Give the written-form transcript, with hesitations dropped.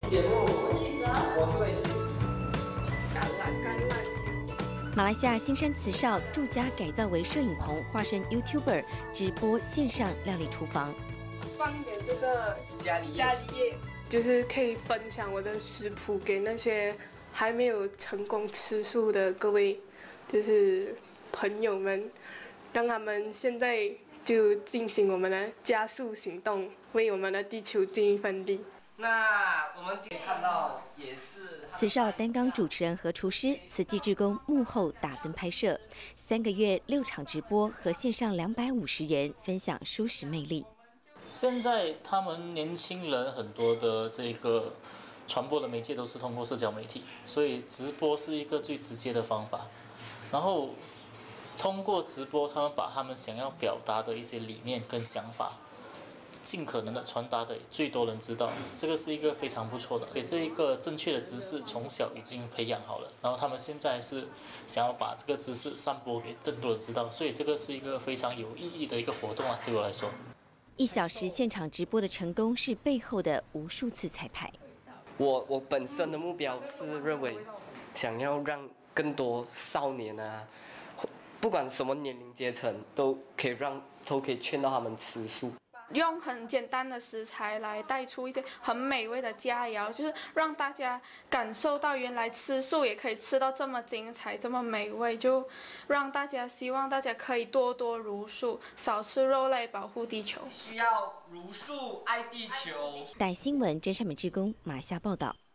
节目，我是魏杰。 马来西亚新山慈少住家改造为摄影棚，化身 YouTuber 直播线上料理厨房。 放点这个家里叶，就是可以分享我的食谱给那些还没有成功吃素的各位，就是朋友们，让他们现在就进行我们的加速行动，为我们的地球尽一份力。 那我们今天看到也是慈少担纲主持人和厨师，慈济志工幕后打灯拍摄，3个月6场直播和线上250人分享蔬食魅力。 现在他们年轻人很多的这个传播的媒介都是通过社交媒体，所以直播是一个最直接的方法。然后通过直播，他们把他们想要表达的一些理念跟想法，尽可能的传达给最多人知道，这个是一个非常不错的。给这一个正确的知识从小已经培养好了，然后他们现在是想要把这个知识散播给更多人知道，所以这个是一个非常有意义的一个活动啊，对我来说。 1小时现场直播的成功是背后的无数次彩排。 我本身的目标是认为，想要让更多少年啊，不管什么年龄阶层，都可以劝到他们吃素。 用很简单的食材来带出一些很美味的佳肴，就是让大家感受到原来吃素也可以吃到这么精彩、这么美味，就让大家希望大家可以多多茹素，少吃肉类，保护地球。 需要茹素爱地球。 带新闻真善美志工马夏报道。